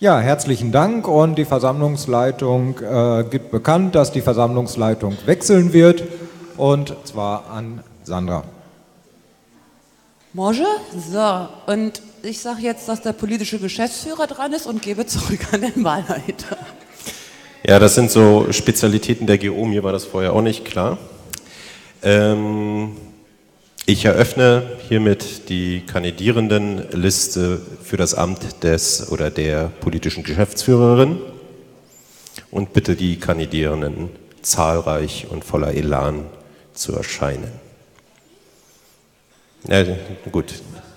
Ja, herzlichen Dank und die Versammlungsleitung gibt bekannt, dass die Versammlungsleitung wechseln wird und zwar an Sandra. Morgen? So, und ich sage jetzt, dass der politische Geschäftsführer dran ist und gebe zurück an den Wahlleiter. Ja, das sind so Spezialitäten der GO, mir war das vorher auch nicht klar. Ich eröffne hiermit die Kandidierendenliste für das Amt des oder der politischen Geschäftsführerin und bitte die Kandidierenden zahlreich und voller Elan zu erscheinen. Ja, gut.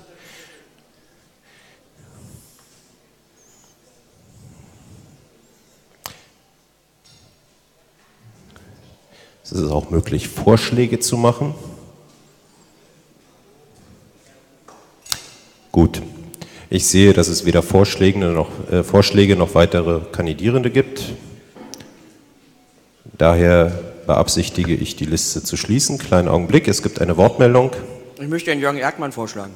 Es ist auch möglich, Vorschläge zu machen. Gut. Ich sehe, dass es weder Vorschläge noch weitere Kandidierende gibt. Daher beabsichtige ich, die Liste zu schließen. Kleinen Augenblick, es gibt eine Wortmeldung. Ich möchte Herrn Jürgen Erkmann vorschlagen.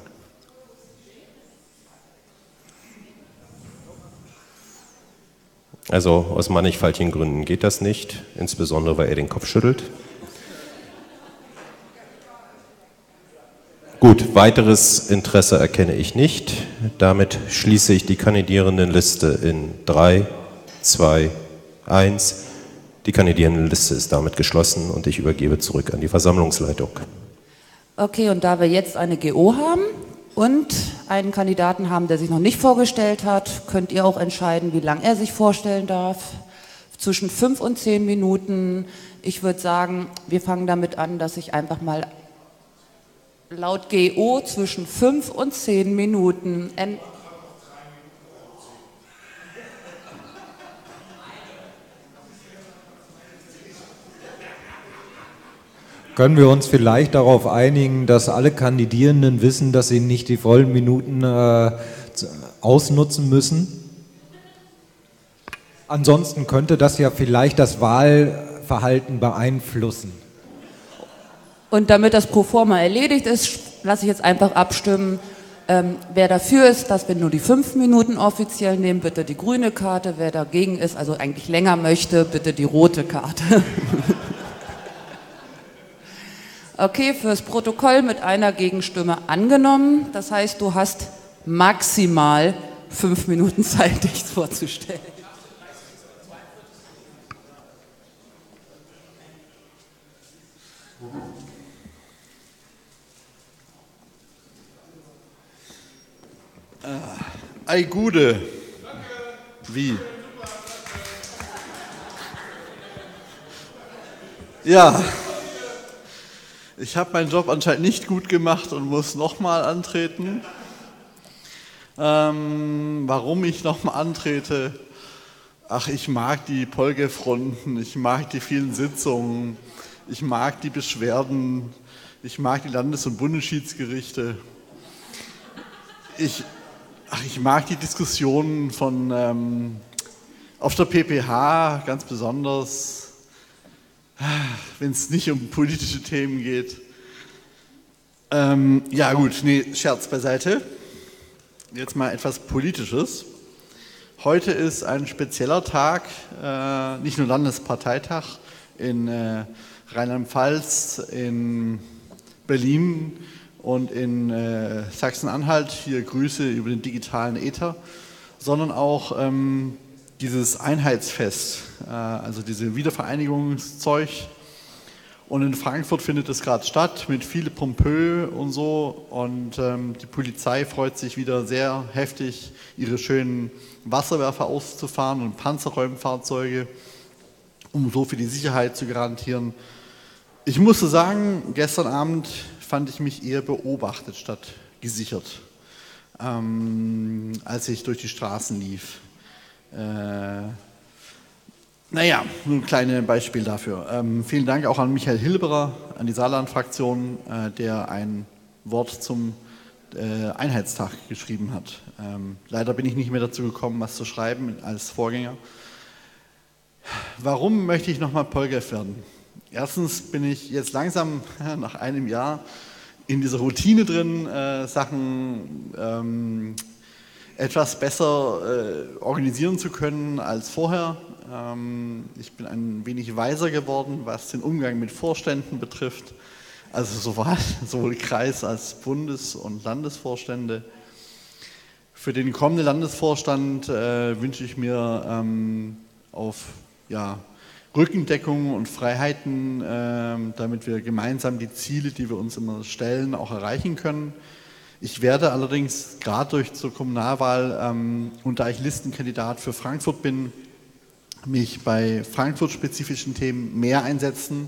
Also aus mannigfaltigen Gründen geht das nicht, insbesondere weil er den Kopf schüttelt. Gut, weiteres Interesse erkenne ich nicht. Damit schließe ich die Kandidierendenliste in 3, 2, 1. Die Kandidierendenliste ist damit geschlossen und ich übergebe zurück an die Versammlungsleitung. Okay, und da wir jetzt eine GO haben und einen Kandidaten haben, der sich noch nicht vorgestellt hat, könnt ihr auch entscheiden, wie lange er sich vorstellen darf. Zwischen 5 und 10 Minuten. Ich würde sagen, wir fangen damit an, dass ich einfach mal laut GO zwischen 5 und 10 Minuten. Können wir uns vielleicht darauf einigen, dass alle Kandidierenden wissen, dass sie nicht die vollen Minuten ausnutzen müssen? Ansonsten könnte das ja vielleicht das Wahlverhalten beeinflussen. Und damit das Proforma erledigt ist, lasse ich jetzt einfach abstimmen, wer dafür ist, dass wir nur die 5 Minuten offiziell nehmen, bitte die grüne Karte. Wer dagegen ist, also eigentlich länger möchte, bitte die rote Karte. Okay, fürs Protokoll mit einer Gegenstimme angenommen. Das heißt, du hast maximal 5 Minuten Zeit, dich vorzustellen. Ei Gude. Danke. Wie? Ja. Ich habe meinen Job anscheinend nicht gut gemacht und muss nochmal antreten. Warum ich nochmal antrete? Ach, ich mag die Polgefronten, ich mag die vielen Sitzungen, ich mag die Beschwerden, ich mag die Landes- und Bundesschiedsgerichte. Ich mag die Diskussionen von auf der PPH ganz besonders, wenn es nicht um politische Themen geht. Ja gut, nee, Scherz beiseite. Jetzt mal etwas Politisches. Heute ist ein spezieller Tag, nicht nur Landesparteitag in Rheinland-Pfalz, in Berlin und in Sachsen-Anhalt. Hier Grüße über den digitalen Äther, sondern auch dieses Einheitsfest, also diese Wiedervereinigungszeug. Und in Frankfurt findet es gerade statt mit viel Pompö und so. Und die Polizei freut sich wieder sehr heftig, ihre schönen Wasserwerfer auszufahren und Panzerräumfahrzeuge, um so für die Sicherheit zu garantieren. Ich musste sagen, gestern Abend fand ich mich eher beobachtet statt gesichert, als ich durch die Straßen lief. Naja, nur ein kleines Beispiel dafür. Vielen Dank auch an Michael Hilberer, an die Saarland-Fraktion, der ein Wort zum Einheitstag geschrieben hat. Leider bin ich nicht mehr dazu gekommen, was zu schreiben als Vorgänger. Warum möchte ich nochmal Polgef werden? Erstens bin ich jetzt langsam nach einem Jahr in dieser Routine drin, Sachen etwas besser organisieren zu können als vorher. Ich bin ein wenig weiser geworden, was den Umgang mit Vorständen betrifft, also sowohl Kreis- als Bundes- und Landesvorstände. Für den kommenden Landesvorstand wünsche ich mir auf Rückendeckung und Freiheiten, damit wir gemeinsam die Ziele, die wir uns immer stellen, auch erreichen können. Ich werde allerdings gerade zur Kommunalwahl, und da ich Listenkandidat für Frankfurt bin, mich bei Frankfurt-spezifischen Themen mehr einsetzen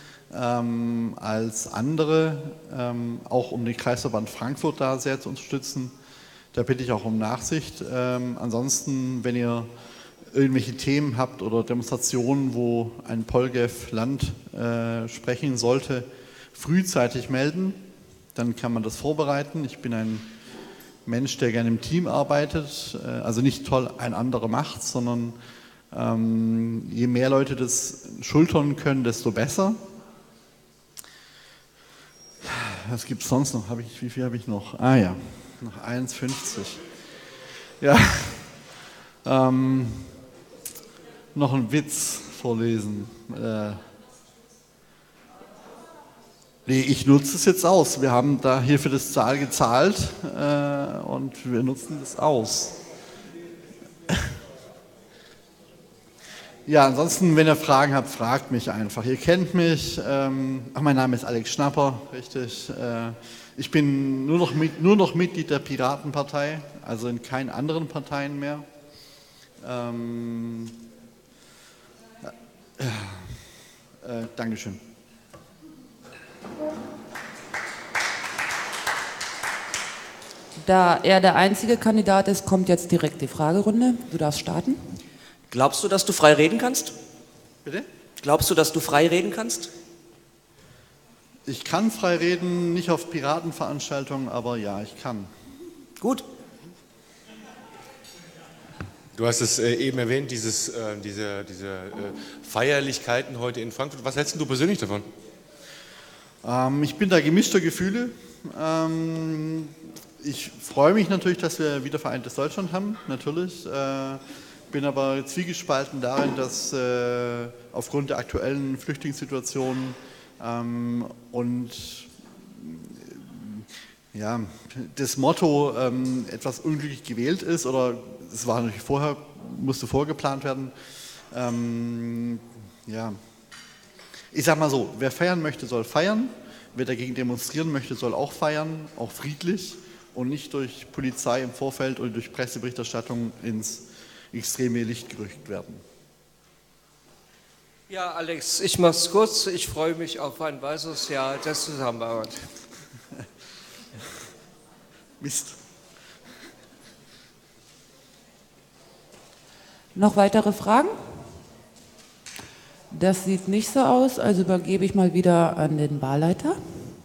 als andere, auch um den Kreisverband Frankfurt da sehr zu unterstützen. Da bitte ich auch um Nachsicht. Ansonsten, wenn ihr irgendwelche Themen habt oder Demonstrationen, wo ein Polgev Land sprechen sollte, frühzeitig melden. Dann kann man das vorbereiten. Ich bin ein Mensch, der gerne im Team arbeitet. Also nicht toll, ein anderer macht, sondern je mehr Leute das schultern können, desto besser. Was gibt es sonst noch? Wie viel habe ich noch? Ah ja, noch 1,50. Ja. Noch einen Witz vorlesen. Nee, ich nutze es jetzt aus. Wir haben da hier für das Zahl gezahlt und wir nutzen das aus. Ja, ansonsten, wenn ihr Fragen habt, fragt mich einfach. Ihr kennt mich. Mein Name ist Alex Schnapper, richtig. Ich bin nur noch Mitglied der Piratenpartei, also in keinen anderen Parteien mehr. Dankeschön. Da er der einzige Kandidat ist, kommt jetzt direkt die Fragerunde. Du darfst starten. Glaubst du, dass du frei reden kannst? Bitte? Glaubst du, dass du frei reden kannst? Ich kann frei reden, nicht auf Piratenveranstaltungen, aber ja, ich kann. Gut. Du hast es eben erwähnt, diese Feierlichkeiten heute in Frankfurt. Was hältst du persönlich davon? Ich bin da gemischter Gefühle. Ich freue mich natürlich, dass wir wieder vereintes Deutschland haben, natürlich. Bin aber zwiegespalten darin, dass aufgrund der aktuellen Flüchtlingssituation und das Motto etwas unglücklich gewählt ist, oder es war natürlich musste vorgeplant werden. Ich sag mal so, wer feiern möchte, soll feiern. Wer dagegen demonstrieren möchte, soll auch feiern, auch friedlich und nicht durch Polizei im Vorfeld oder durch Presseberichterstattung ins extreme Licht gerückt werden. Ja, Alex, ich mache es kurz. Ich freue mich auf ein weiteres Jahr der Zusammenarbeit. Mist. Noch weitere Fragen? Das sieht nicht so aus, also übergebe ich mal wieder an den Wahlleiter.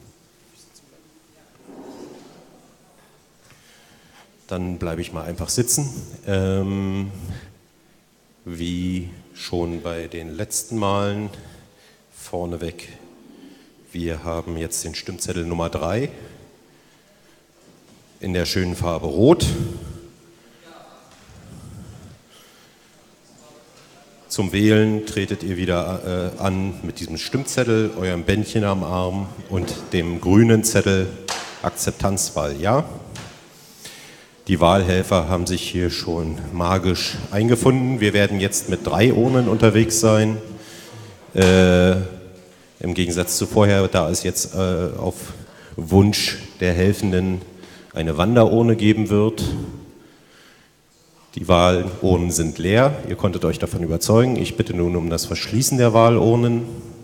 Dann bleibe ich mal einfach sitzen. Wie schon bei den letzten Malen, vorneweg, wir haben jetzt den Stimmzettel Nummer 3 in der schönen Farbe Rot. Zum Wählen tretet ihr wieder an mit diesem Stimmzettel, eurem Bändchen am Arm und dem grünen Zettel Akzeptanzwahl Ja. Die Wahlhelfer haben sich hier schon magisch eingefunden. Wir werden jetzt mit 3 Urnen unterwegs sein. Im Gegensatz zu vorher, da es jetzt auf Wunsch der Helfenden eine Wanderurne geben wird. Die Wahlurnen sind leer. Ihr konntet euch davon überzeugen. Ich bitte nun um das Verschließen der Wahlurnen.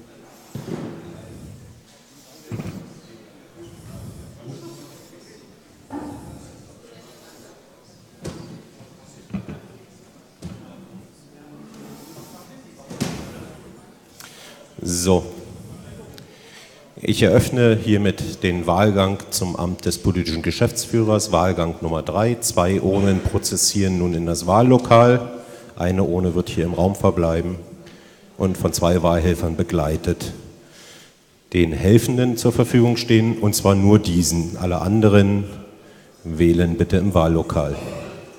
So, ich eröffne hiermit den Wahlgang zum Amt des politischen Geschäftsführers, Wahlgang Nummer 3. 2 Urnen prozessieren nun in das Wahllokal. Eine Urne wird hier im Raum verbleiben und von 2 Wahlhelfern begleitet. Den Helfenden zur Verfügung stehen, und zwar nur diesen. Alle anderen wählen bitte im Wahllokal.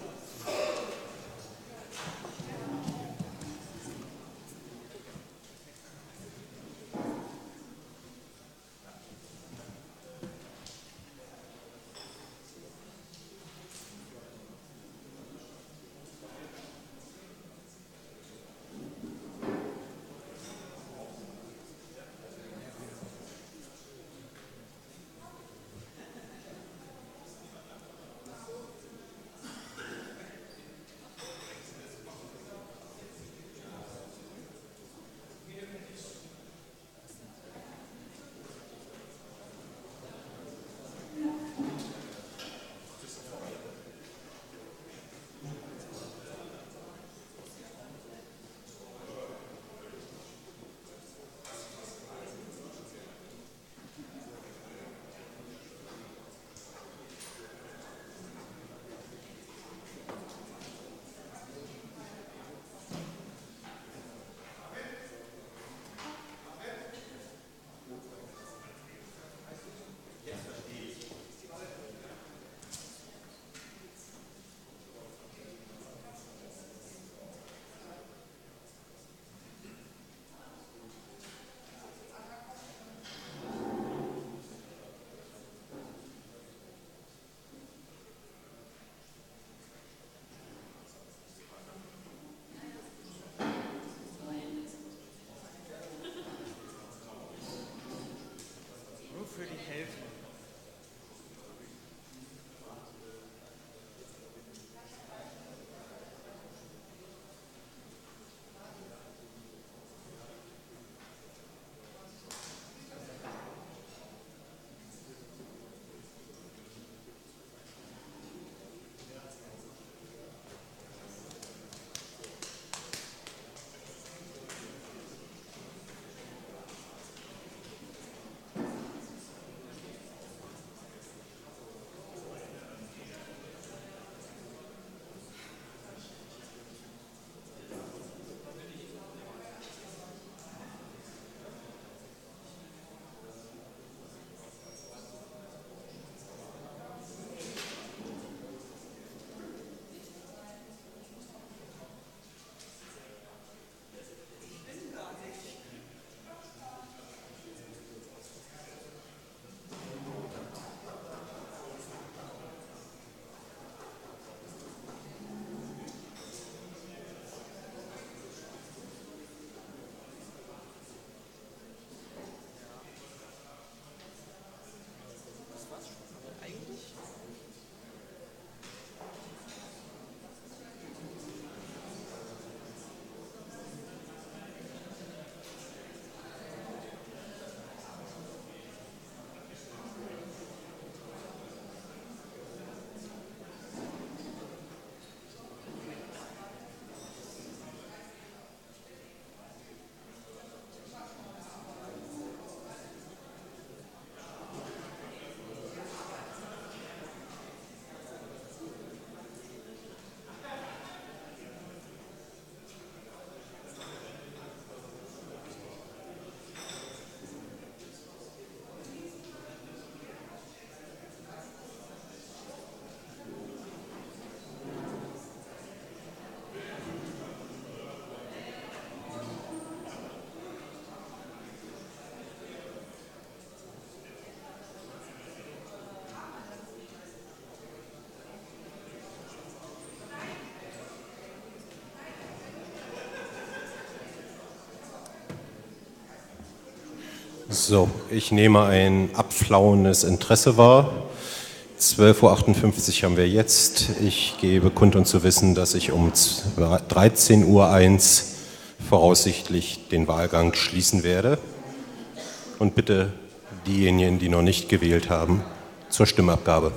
So, ich nehme ein abflauendes Interesse wahr. 12:58 Uhr haben wir jetzt. Ich gebe kundtun zu wissen, dass ich um 13:01 Uhr voraussichtlich den Wahlgang schließen werde. Und bitte diejenigen, die noch nicht gewählt haben, zur Stimmabgabe.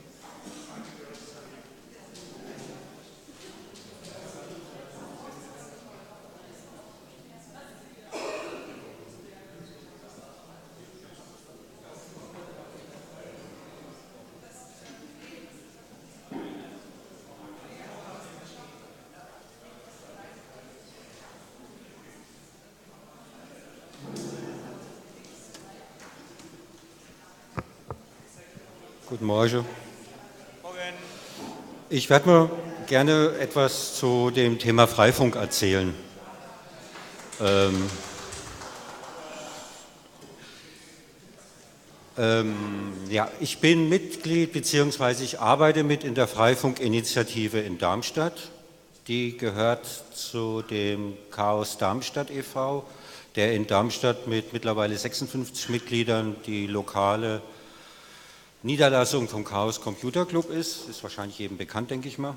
Guten Morgen. Ich werde mir gerne etwas zu dem Thema Freifunk erzählen. Ja, ich bin Mitglied bzw. ich arbeite mit in der Freifunkinitiative in Darmstadt. Die gehört zu dem Chaos Darmstadt e.V., der in Darmstadt mit mittlerweile 56 Mitgliedern die lokale Niederlassung vom Chaos Computer Club ist wahrscheinlich jedem bekannt, denke ich mal.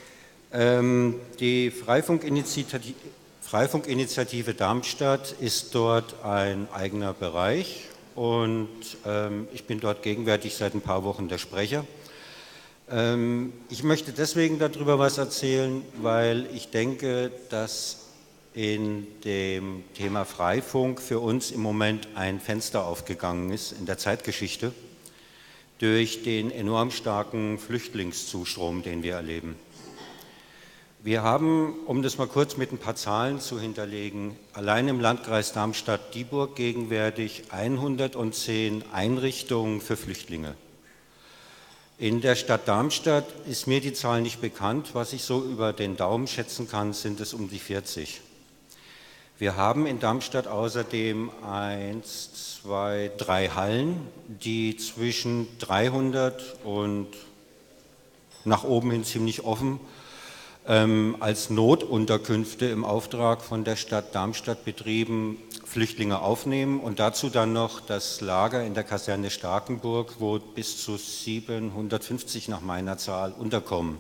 Die Freifunkinitiative Darmstadt ist dort ein eigener Bereich und ich bin dort gegenwärtig seit ein paar Wochen der Sprecher. Ich möchte deswegen darüber was erzählen, weil ich denke, dass in dem Thema Freifunk für uns im Moment ein Fenster aufgegangen ist in der Zeitgeschichte durch den enorm starken Flüchtlingszustrom, den wir erleben. Wir haben, um das mal kurz mit ein paar Zahlen zu hinterlegen, allein im Landkreis Darmstadt-Dieburg gegenwärtig 110 Einrichtungen für Flüchtlinge. In der Stadt Darmstadt ist mir die Zahl nicht bekannt, was ich so über den Daumen schätzen kann, sind es um die 40. Wir haben in Darmstadt außerdem 1, 2, 3 Hallen, die zwischen 300 und nach oben hin ziemlich offen als Notunterkünfte im Auftrag von der Stadt Darmstadt betrieben Flüchtlinge aufnehmen und dazu dann noch das Lager in der Kaserne Starkenburg, wo bis zu 750 nach meiner Zahl unterkommen.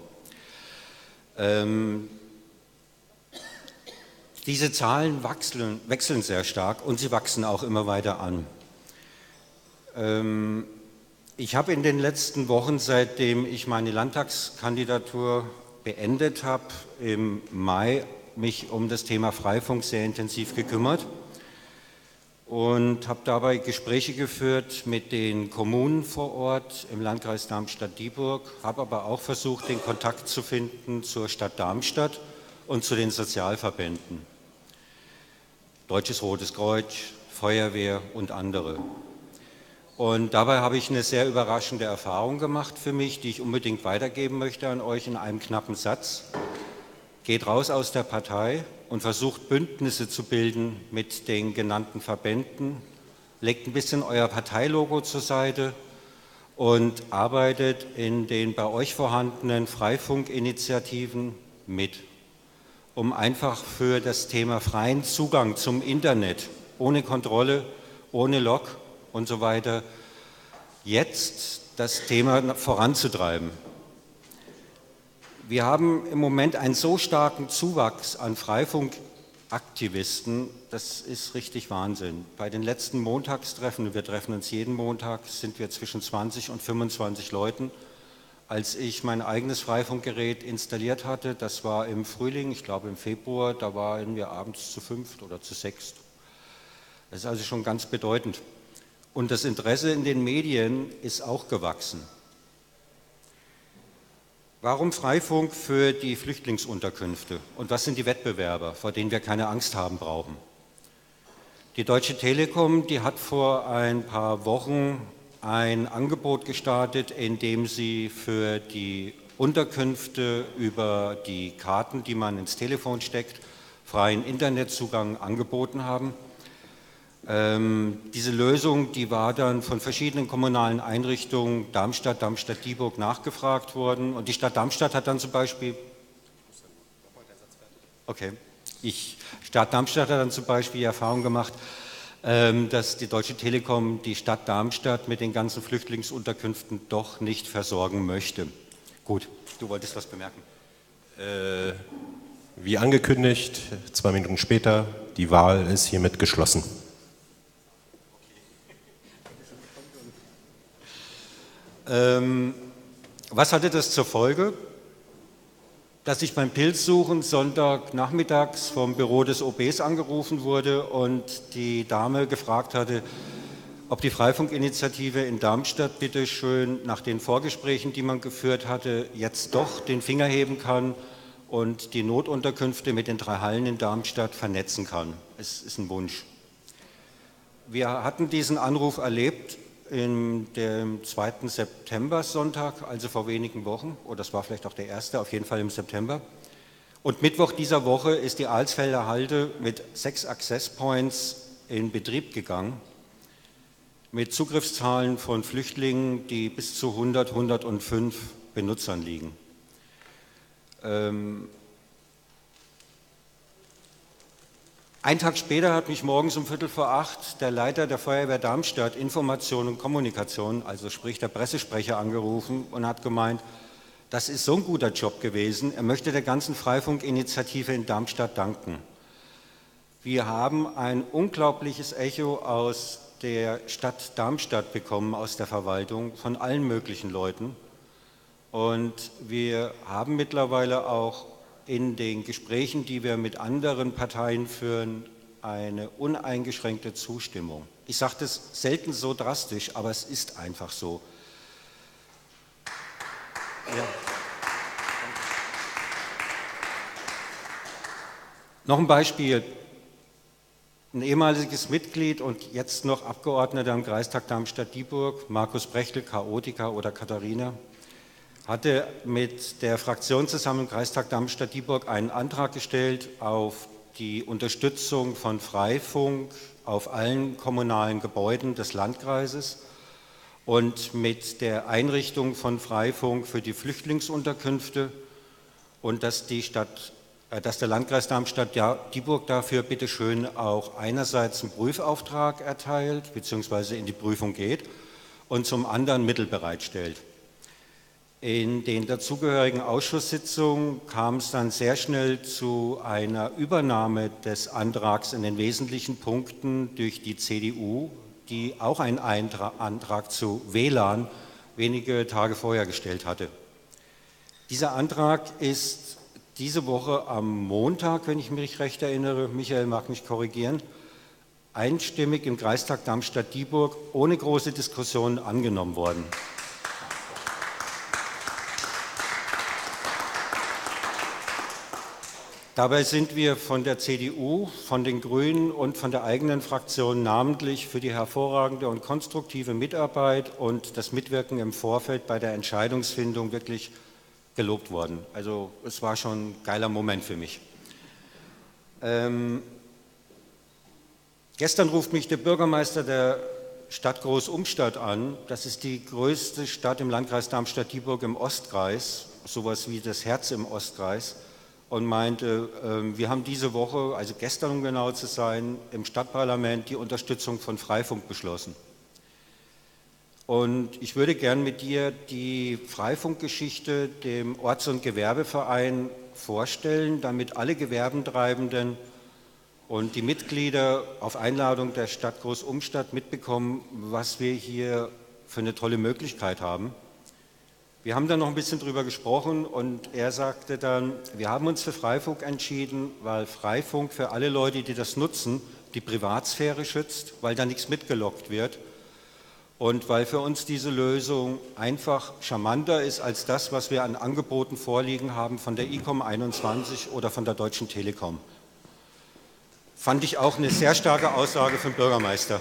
Diese Zahlen wechseln sehr stark und sie wachsen auch immer weiter an. Ich habe in den letzten Wochen, seitdem ich meine Landtagskandidatur beendet habe, im Mai mich um das Thema Freifunk sehr intensiv gekümmert und habe dabei Gespräche geführt mit den Kommunen vor Ort im Landkreis Darmstadt-Dieburg, habe aber auch versucht, den Kontakt zu finden zur Stadt Darmstadt und zu den Sozialverbänden. Deutsches Rotes Kreuz, Feuerwehr und andere. Und dabei habe ich eine sehr überraschende Erfahrung gemacht für mich, die ich unbedingt weitergeben möchte an euch in einem knappen Satz. Geht raus aus der Partei und versucht Bündnisse zu bilden mit den genannten Verbänden, legt ein bisschen euer Parteilogo zur Seite und arbeitet in den bei euch vorhandenen Freifunkinitiativen mit, um einfach für das Thema freien Zugang zum Internet, ohne Kontrolle, ohne Log und so weiter, jetzt das Thema voranzutreiben. Wir haben im Moment einen so starken Zuwachs an Freifunkaktivisten, das ist richtig Wahnsinn. Bei den letzten Montagstreffen, wir treffen uns jeden Montag, sind wir zwischen 20 und 25 Leuten. Als ich mein eigenes Freifunkgerät installiert hatte, das war im Frühling, ich glaube im Februar, da waren wir abends zu 5 oder zu 6. Das ist also schon ganz bedeutend. Und das Interesse in den Medien ist auch gewachsen. Warum Freifunk für die Flüchtlingsunterkünfte? Und was sind die Wettbewerber, vor denen wir keine Angst haben brauchen? Die Deutsche Telekom, die hat vor ein paar Wochen ein Angebot gestartet, in dem sie für die Unterkünfte über die Karten, die man ins Telefon steckt, freien Internetzugang angeboten haben. Diese Lösung, die war dann von verschiedenen kommunalen Einrichtungen Darmstadt, Darmstadt-Dieburg nachgefragt worden und die Stadt Darmstadt hat dann zum Beispiel, Stadt Darmstadt hat dann zum Beispiel die Erfahrung gemacht, dass die Deutsche Telekom die Stadt Darmstadt mit den ganzen Flüchtlingsunterkünften doch nicht versorgen möchte. Gut, du wolltest was bemerken. Wie angekündigt, 2 Minuten später, die Wahl ist hiermit geschlossen. Was hatte das zur Folge? Dass ich beim Pilzsuchen Sonntagnachmittags vom Büro des OBs angerufen wurde und die Dame gefragt hatte, ob die Freifunkinitiative in Darmstadt bitte schön nach den Vorgesprächen, die man geführt hatte, jetzt doch den Finger heben kann und die Notunterkünfte mit den 3 Hallen in Darmstadt vernetzen kann. Es ist ein Wunsch. Wir hatten diesen Anruf erlebt in dem 2. September-Sonntag, also vor wenigen Wochen, oder das war vielleicht auch der 1., auf jeden Fall im September. Und Mittwoch dieser Woche ist die Alsfelder Halde mit 6 Access Points in Betrieb gegangen, mit Zugriffszahlen von Flüchtlingen, die bis zu 100, 105 Benutzern liegen. Einen Tag später hat mich morgens um 7:45 der Leiter der Feuerwehr Darmstadt Information und Kommunikation, also sprich der Pressesprecher, angerufen und hat gemeint, das ist so ein guter Job gewesen, er möchte der ganzen Freifunkinitiative in Darmstadt danken. Wir haben ein unglaubliches Echo aus der Stadt Darmstadt bekommen, aus der Verwaltung, von allen möglichen Leuten. Und wir haben mittlerweile auch in den Gesprächen, die wir mit anderen Parteien führen, eine uneingeschränkte Zustimmung. Ich sage das selten so drastisch, aber es ist einfach so. Ja. Noch ein Beispiel. Ein ehemaliges Mitglied und jetzt noch Abgeordneter im Kreistag Darmstadt-Dieburg, Markus Brechtel, Chaotiker oder Katharina, hatte mit der Fraktion zusammen im Kreistag Darmstadt-Dieburg einen Antrag gestellt auf die Unterstützung von Freifunk auf allen kommunalen Gebäuden des Landkreises und mit der Einrichtung von Freifunk für die Flüchtlingsunterkünfte und dass der Landkreis Darmstadt-Dieburg dafür bitteschön auch einerseits einen Prüfauftrag erteilt bzw. in die Prüfung geht und zum anderen Mittel bereitstellt. In den dazugehörigen Ausschusssitzungen kam es dann sehr schnell zu einer Übernahme des Antrags in den wesentlichen Punkten durch die CDU, die auch einen Antrag zu WLAN wenige Tage vorher gestellt hatte. Dieser Antrag ist diese Woche am Montag, wenn ich mich recht erinnere, Michael mag mich korrigieren, einstimmig im Kreistag Darmstadt-Dieburg ohne große Diskussionen angenommen worden. Dabei sind wir von der CDU, von den Grünen und von der eigenen Fraktion namentlich für die hervorragende und konstruktive Mitarbeit und das Mitwirken im Vorfeld bei der Entscheidungsfindung wirklich gelobt worden. Also es war schon ein geiler Moment für mich. Gestern ruft mich der Bürgermeister der Stadt Groß-Umstadt an. Das ist die größte Stadt im Landkreis Darmstadt-Dieburg im Ostkreis, sowas wie das Herz im Ostkreis. Und meinte, wir haben diese Woche, also gestern um genau zu sein, im Stadtparlament die Unterstützung von Freifunk beschlossen. Und ich würde gern mit dir die Freifunkgeschichte dem Orts- und Gewerbeverein vorstellen, damit alle Gewerbentreibenden und die Mitglieder auf Einladung der Stadt Groß-Umstadt mitbekommen, was wir hier für eine tolle Möglichkeit haben. Wir haben dann noch ein bisschen drüber gesprochen und er sagte dann, wir haben uns für Freifunk entschieden, weil Freifunk für alle Leute, die das nutzen, die Privatsphäre schützt, weil da nichts mitgelockt wird und weil für uns diese Lösung einfach charmanter ist als das, was wir an Angeboten vorliegen haben von der ICOM 21 oder von der Deutschen Telekom. Fand ich auch eine sehr starke Aussage vom Bürgermeister.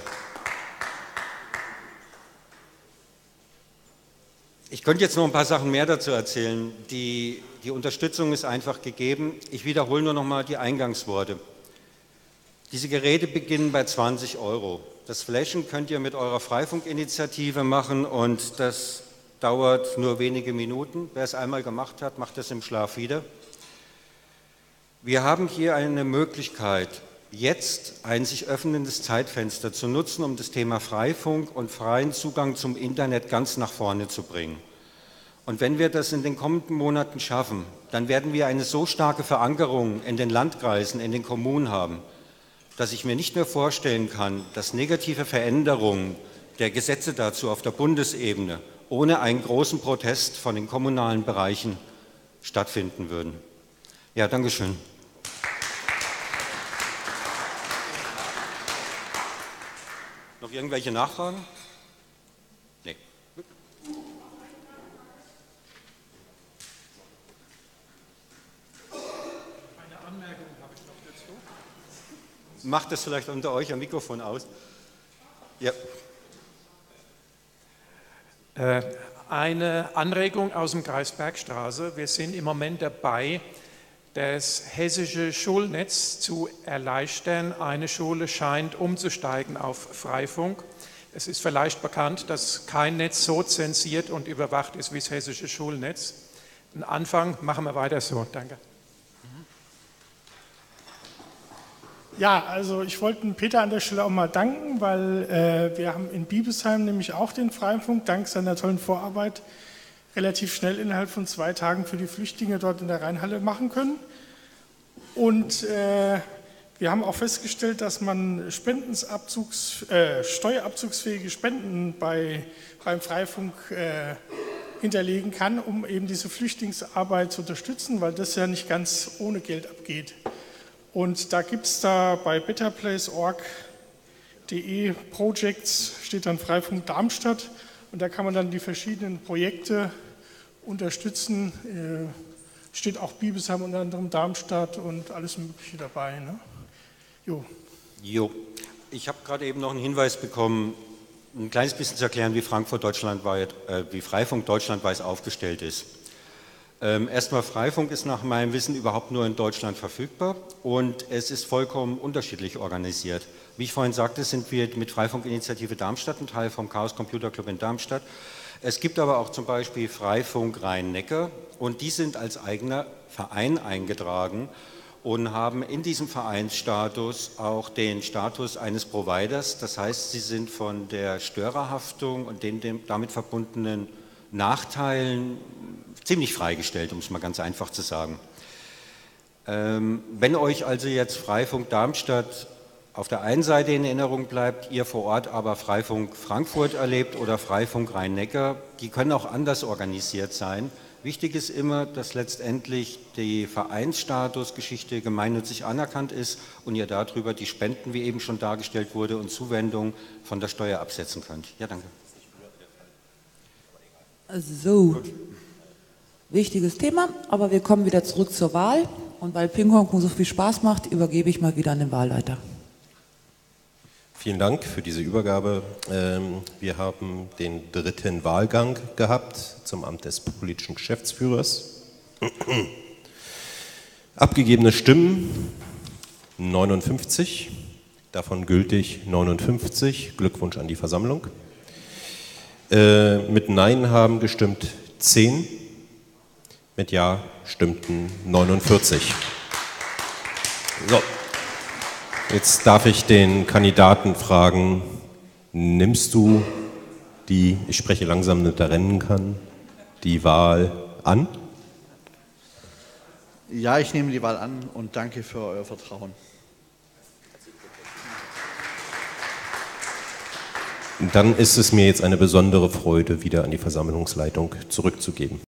Ich könnte jetzt noch ein paar Sachen mehr dazu erzählen. Die Unterstützung ist einfach gegeben. Ich wiederhole nur noch mal die Eingangsworte. Diese Geräte beginnen bei 20 €. Das Flashen könnt ihr mit eurer Freifunkinitiative machen und das dauert nur wenige Minuten. Wer es einmal gemacht hat, macht es im Schlaf wieder. Wir haben hier eine Möglichkeit, jetzt ein sich öffnendes Zeitfenster zu nutzen, um das Thema Freifunk und freien Zugang zum Internet ganz nach vorne zu bringen. Und wenn wir das in den kommenden Monaten schaffen, dann werden wir eine so starke Verankerung in den Landkreisen, in den Kommunen haben, dass ich mir nicht mehr vorstellen kann, dass negative Veränderungen der Gesetze dazu auf der Bundesebene ohne einen großen Protest von den kommunalen Bereichen stattfinden würden. Ja, danke schön. Noch irgendwelche Nachfragen? Nee. Eine Anmerkung habe ich noch dazu. Macht das vielleicht unter euch am Mikrofon aus? Ja. Eine Anregung aus dem Kreis Bergstraße. Wir sind im Moment dabei, das hessische Schulnetz zu erleichtern. Eine Schule scheint umzusteigen auf Freifunk. Es ist vielleicht bekannt, dass kein Netz so zensiert und überwacht ist wie das hessische Schulnetz. Ein Anfang, machen wir weiter so. Danke. Ja, also ich wollte Peter an der Stelle auch mal danken, weil wir haben in Biebesheim nämlich auch den Freifunk, dank seiner tollen Vorarbeit, relativ schnell innerhalb von 2 Tagen für die Flüchtlinge dort in der Rheinhalle machen können. Und wir haben auch festgestellt, dass man steuerabzugsfähige Spenden beim Freifunk hinterlegen kann, um eben diese Flüchtlingsarbeit zu unterstützen, weil das ja nicht ganz ohne Geld abgeht. Und da gibt es da bei betterplace.org.de Projects, steht dann Freifunk Darmstadt, und da kann man dann die verschiedenen Projekte unterstützen. Steht auch Biebesheim, unter anderem Darmstadt und alles Mögliche dabei. Ne? Jo. Ich habe gerade eben noch einen Hinweis bekommen, ein kleines bisschen zu erklären, wie Freifunk deutschlandweit aufgestellt ist. Erstmal, Freifunk ist nach meinem Wissen überhaupt nur in Deutschland verfügbar und es ist vollkommen unterschiedlich organisiert. Wie ich vorhin sagte, sind wir mit Freifunk-Initiative Darmstadt ein Teil vom Chaos Computer Club in Darmstadt. Es gibt aber auch zum Beispiel Freifunk Rhein-Neckar und die sind als eigener Verein eingetragen und haben in diesem Vereinsstatus auch den Status eines Providers. Das heißt, sie sind von der Störerhaftung und den damit verbundenen Nachteilen ziemlich freigestellt, um es mal ganz einfach zu sagen. Wenn euch also jetzt Freifunk Darmstadt auf der einen Seite in Erinnerung bleibt, ihr vor Ort aber Freifunk Frankfurt erlebt oder Freifunk Rhein-Neckar, die können auch anders organisiert sein. Wichtig ist immer, dass letztendlich die Vereinsstatusgeschichte gemeinnützig anerkannt ist und ihr darüber die Spenden, wie eben schon dargestellt wurde, und Zuwendungen von der Steuer absetzen könnt. Ja, danke. So. Wichtiges Thema, aber wir kommen wieder zurück zur Wahl. Und weil Ping-Pong so viel Spaß macht, übergebe ich mal wieder an den Wahlleiter. Vielen Dank für diese Übergabe. Wir haben den 3. Wahlgang gehabt zum Amt des politischen Geschäftsführers. Abgegebene Stimmen 59, davon gültig 59. Glückwunsch an die Versammlung. Mit Nein haben gestimmt 10. Mit Ja stimmten 49. So, jetzt darf ich den Kandidaten fragen, nimmst du die, ich spreche langsam, damit er rennen kann, die Wahl an? Ja, ich nehme die Wahl an und danke für euer Vertrauen. Dann ist es mir jetzt eine besondere Freude, wieder an die Versammlungsleitung zurückzugeben.